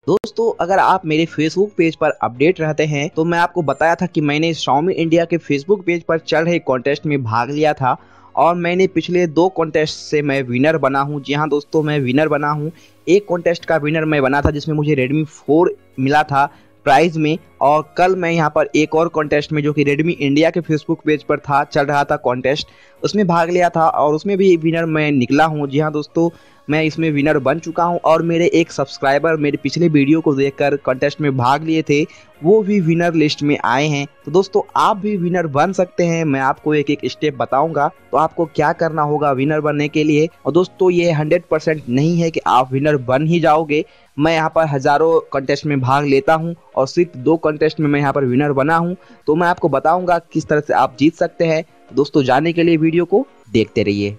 दोस्तों अगर आप मेरे फेसबुक पेज पर अपडेट रहते हैं तो मैं आपको बताया था कि मैंने Xiaomi इंडिया के फेसबुक पेज पर चल रहे कॉन्टेस्ट में भाग लिया था और मैंने पिछले 2 कॉन्टेस्ट से मैं विनर बना हूं। जी हां दोस्तों, मैं विनर बना हूं। एक कॉन्टेस्ट का विनर मैं बना था जिसमें मुझे Redmi 4 मिला था प्राइज में, और कल मैं यहां पर एक और कॉन्टेस्ट में जो कि Redmi इंडिया के फेसबुक पेज पर था, चल रहा था कॉन्टेस्ट, उसमें भाग लिया था और उसमें भी विनर मैं निकला हूं। जी हां दोस्तों, मैं इसमें विनर बन चुका हूं और मेरे एक सब्सक्राइबर मेरे पिछले वीडियो को देखकर कॉन्टेस्ट में भाग लिए थे, वो भी विनर लिस्ट में आए हैं। तो दोस्तों आप भी विनर बन सकते हैं। मैं आपको एक एक स्टेप बताऊंगा तो आपको क्या करना होगा विनर बनने के लिए। और दोस्तों ये 100% नहीं है कि आप विनर बन ही जाओगे। मैं यहाँ पर हजारों कॉन्टेस्ट में भाग लेता हूँ और सिर्फ 2 कॉन्टेस्ट में मैं यहाँ पर विनर बना हूँ। तो मैं आपको बताऊंगा किस तरह से आप जीत सकते हैं। दोस्तों जानने के लिए वीडियो को देखते रहिए।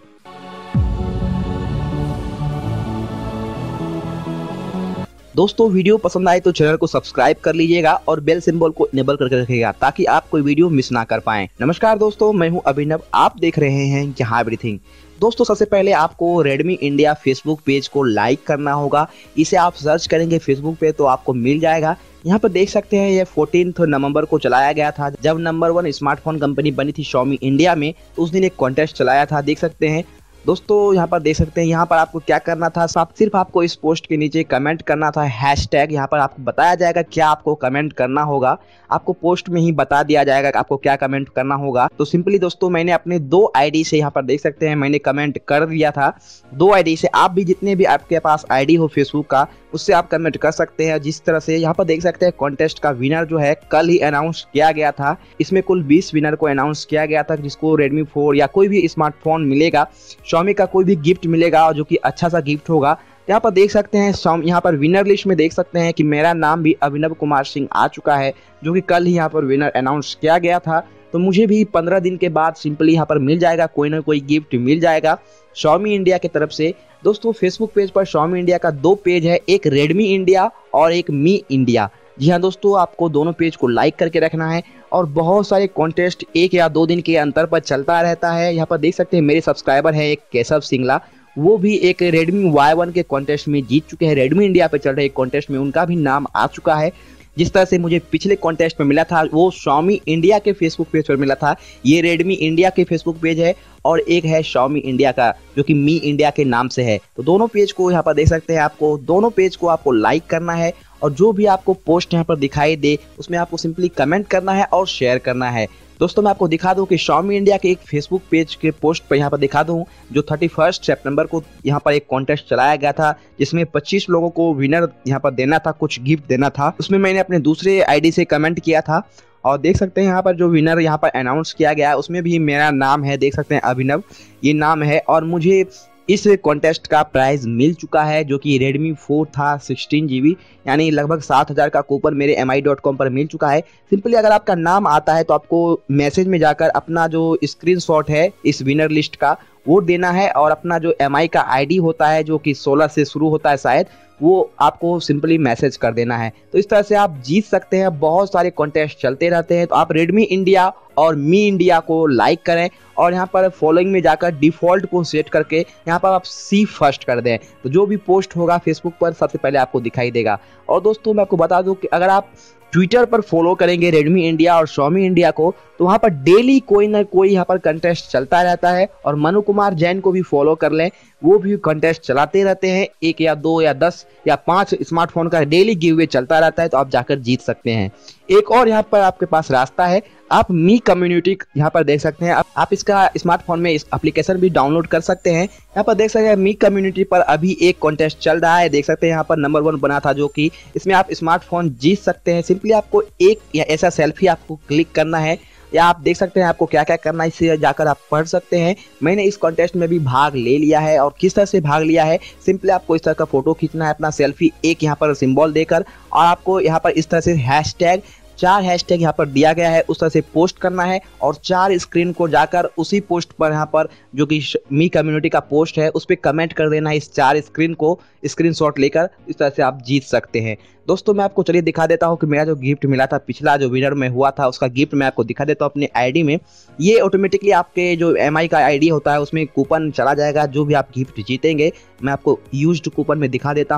दोस्तों वीडियो पसंद आए तो चैनल को सब्सक्राइब कर लीजिएगा और बेल सिंबल को इनेबल करके रखिएगा ताकि आप कोई वीडियो मिस ना कर पाएं। नमस्कार दोस्तों, मैं हूं अभिनव, आप देख रहे हैं यहाँ एवरीथिंग। दोस्तों सबसे पहले आपको Redmi इंडिया फेसबुक पेज को लाइक करना होगा। इसे आप सर्च करेंगे फेसबुक पे तो आपको मिल जाएगा। यहाँ पर देख सकते हैं ये 14 नवंबर को चलाया गया था, जब नंबर 1 स्मार्टफोन कंपनी बनी थी Xiaomi इंडिया में, तो उस दिन एक कॉन्टेस्ट चलाया था। देख सकते हैं दोस्तों, यहाँ पर देख सकते हैं, यहाँ पर आपको क्या करना था, सिर्फ आपको इस पोस्ट के नीचे कमेंट करना था हैशटैग। यहाँ पर आपको बताया जाएगा क्या आपको कमेंट करना होगा, आपको पोस्ट में ही बता दिया जाएगा कि आपको क्या कमेंट करना होगा। तो सिंपली दोस्तों मैंने अपने 2 आईडी से यहाँ पर देख सकते हैं मैंने कमेंट कर दिया था। 2 आईडी से आप भी जितने भी आपके पास आईडी हो फेसबुक का, उससे आप कमेंट कर सकते हैं। जिस तरह से यहाँ पर देख सकते हैं कॉन्टेस्ट का विनर जो है कल ही अनाउंस किया गया था। इसमें कुल 20 विनर को अनाउंस किया गया था जिसको Redmi 4 या कोई भी स्मार्टफोन मिलेगा, Xiaomi का कोई भी गिफ्ट मिलेगा जो कि अच्छा सा गिफ्ट होगा। यहाँ पर देख सकते हैं यहाँ पर विनर लिस्ट में देख सकते हैं कि मेरा नाम भी अभिनव कुमार सिंह आ चुका है, जो कि कल ही यहाँ पर विनर अनाउंस किया गया था। तो मुझे भी 15 दिन के बाद सिंपली यहाँ पर मिल जाएगा, कोई ना कोई गिफ्ट मिल जाएगा Xiaomi इंडिया की तरफ से। दोस्तों फेसबुक पेज पर Xiaomi इंडिया का 2 पेज है, एक Redmi इंडिया और एक मी इंडिया। जी हाँ दोस्तों, आपको दोनों पेज को लाइक करके रखना है और बहुत सारे कॉन्टेस्ट 1 या 2 दिन के अंतर पर चलता रहता है। यहाँ पर देख सकते हैं मेरे सब्सक्राइबर है एक केशव सिंगला, वो भी एक Redmi Y1 के कॉन्टेस्ट में जीत चुके हैं। Redmi इंडिया पे चल रहे एक कॉन्टेस्ट में उनका भी नाम आ चुका है। जिस तरह से मुझे पिछले कॉन्टेस्ट में मिला था वो Xiaomi इंडिया के फेसबुक पेज पर मिला था, ये Redmi इंडिया के फेसबुक पेज है, और एक है Xiaomi इंडिया का जो कि मी इंडिया के नाम से है। तो दोनों पेज को यहाँ पर देख सकते हैं, आपको दोनों पेज को आपको लाइक करना है और जो भी आपको पोस्ट यहाँ पर दिखाई दे उसमें आपको सिंपली कमेंट करना है और शेयर करना है। दोस्तों मैं आपको दिखा दूं कि Xiaomi इंडिया के एक फेसबुक पेज के पोस्ट पर यहाँ पर दिखा दूं जो 31 सितंबर को यहाँ पर एक कॉन्टेस्ट चलाया गया था जिसमें 25 लोगों को विनर यहाँ पर देना था, कुछ गिफ्ट देना था। उसमें मैंने अपने दूसरे आईडी से कमेंट किया था और देख सकते हैं यहाँ पर जो विनर यहाँ पर अनाउंस किया गया है उसमें भी मेरा नाम है, देख सकते हैं अभिनव ये नाम है। और मुझे इस कॉन्टेस्ट का प्राइज मिल चुका है जो कि Redmi 4 था 16 GB, यानी लगभग 7000 का कूपन मेरे mi.com पर मिल चुका है। सिंपली अगर आपका नाम आता है तो आपको मैसेज में जाकर अपना जो स्क्रीनशॉट है इस विनर लिस्ट का वो देना है और अपना जो MI का आईडी होता है जो कि 16 से शुरू होता है शायद, वो आपको सिंपली मैसेज कर देना है। तो इस तरह से आप जीत सकते हैं। बहुत सारे कॉन्टेस्ट चलते रहते हैं, तो आप Redmi इंडिया और मी इंडिया को लाइक करें और यहाँ पर फॉलोइंग में जाकर डिफॉल्ट को सेट करके यहाँ पर आप सी फर्स्ट कर दें, तो जो भी पोस्ट होगा फेसबुक पर सबसे पहले आपको दिखाई देगा। और दोस्तों मैं आपको बता दूं कि अगर आप ट्विटर पर फॉलो करेंगे Redmi इंडिया और Xiaomi इंडिया को तो वहाँ पर डेली कोई ना कोई यहाँ पर कंटेस्ट चलता रहता है। और मनु कुमार जैन को भी फॉलो कर लें, वो भी कंटेस्ट चलाते रहते हैं, 1 या 2 या 10 या 5 स्मार्टफोन का डेली गिवअवे चलता रहता है, तो आप जाकर जीत सकते हैं। एक और यहाँ पर आपके पास रास्ता है, आप मी कम्युनिटी यहाँ पर देख सकते हैं, आप इसका स्मार्टफोन में इस एप्लीकेशन भी डाउनलोड कर सकते हैं। यहाँ पर देख सकते हैं मी कम्युनिटी पर अभी एक कॉन्टेस्ट चल रहा है, देख सकते हैं यहाँ पर नंबर 1 बना था जो कि इसमें आप स्मार्टफोन जीत सकते हैं। सिंपली आपको एक या ऐसा सेल्फी आपको क्लिक करना है, या आप देख सकते हैं आपको क्या क्या करना है, इससे जाकर आप पढ़ सकते हैं। मैंने इस कॉन्टेस्ट में भी भाग ले लिया है और किस तरह से भाग लिया है, सिंपली आपको इस तरह का फोटो खींचना है अपना सेल्फी एक यहाँ पर सिंबल देकर, और आपको यहाँ पर इस तरह से हैशटैग 4 हैशटैग यहाँ पर दिया गया है उस तरह से पोस्ट करना है और 4 स्क्रीन को जाकर उसी पोस्ट पर यहाँ पर जो कि मी कम्युनिटी का पोस्ट है उस पर कमेंट कर देना है। इस 4 स्क्रीन को स्क्रीनशॉट लेकर इस तरह से आप जीत सकते हैं। दोस्तों मैं आपको चलिए दिखा देता हूँ कि मेरा जो गिफ्ट मिला था, पिछला जो विनर में हुआ था उसका गिफ्ट मैं आपको दिखा देता हूँ अपने आईडी में। ये ऑटोमेटिकली आपके जो MI का आईडी होता है उसमें कूपन चला जाएगा, जो भी आप गिफ्ट जीतेंगे मैं आपको यूज्ड कूपन में दिखा देता हूँ।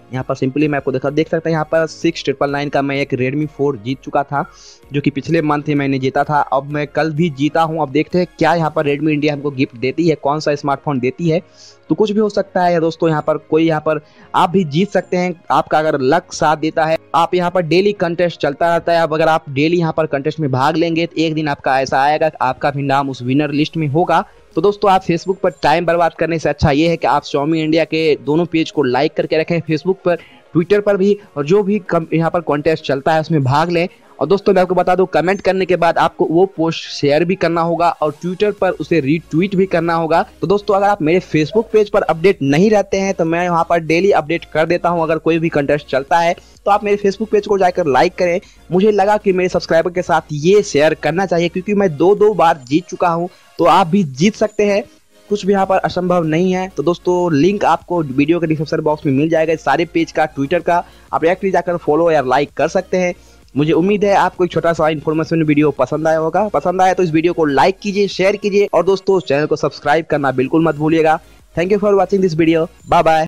यहाँ पर सिंपली मैं आपको देख सकते हैं यहाँ पर 6999 का मैं एक Redmi 4 जीत चुका था, जो कि पिछले मंथ ही मैंने जीता था। अब मैं कल भी जीता हूँ। अब देखते हैं क्या यहाँ पर Redmi इंडिया हमको गिफ्ट देती है, कौन सा स्मार्टफोन देती है। तो कुछ भी हो सकता है दोस्तों, यहाँ पर कोई यहाँ पर आप भी जीत सकते हैं, आपका अगर लक साथ देता है। आप यहाँ पर डेली कंटेस्ट चलता रहता है। अब अगर आप डेली यहाँ पर कंटेस्ट में भाग लेंगे तो एक दिन आपका ऐसा आएगा, आपका भी नाम उस विनर लिस्ट में होगा। तो दोस्तों आप फेसबुक पर टाइम बर्बाद करने से अच्छा ये है कि आप Xiaomi इंडिया के दोनों पेज को लाइक करके रखें, फेसबुक पर, ट्विटर पर भी, और जो भी यहाँ पर कॉन्टेस्ट चलता है उसमें भाग लें। और दोस्तों मैं आपको बता दूं, कमेंट करने के बाद आपको वो पोस्ट शेयर भी करना होगा और ट्विटर पर उसे रीट्वीट भी करना होगा। तो दोस्तों अगर आप मेरे फेसबुक पेज पर अपडेट नहीं रहते हैं तो मैं वहाँ पर डेली अपडेट कर देता हूँ। अगर कोई भी कंटेस्ट चलता है तो आप मेरे फेसबुक पेज को जाकर लाइक करें। मुझे लगा कि मेरे सब्सक्राइबर के साथ ये शेयर करना चाहिए, क्योंकि मैं दो बार जीत चुका हूँ, तो आप भी जीत सकते हैं। कुछ भी यहाँ पर असंभव नहीं है। तो दोस्तों लिंक आपको वीडियो के डिस्क्रिप्शन बॉक्स में मिल जाएगा, सारे पेज का, ट्विटर का। आप डायरेक्टली जाकर फॉलो या लाइक कर सकते हैं। मुझे उम्मीद है आपको एक छोटा सा इन्फॉर्मेशन वीडियो पसंद आया होगा। पसंद आया तो इस वीडियो को लाइक कीजिए, शेयर कीजिए, और दोस्तों चैनल को सब्सक्राइब करना बिल्कुल मत भूलिएगा। Thank you for watching this video. Bye bye.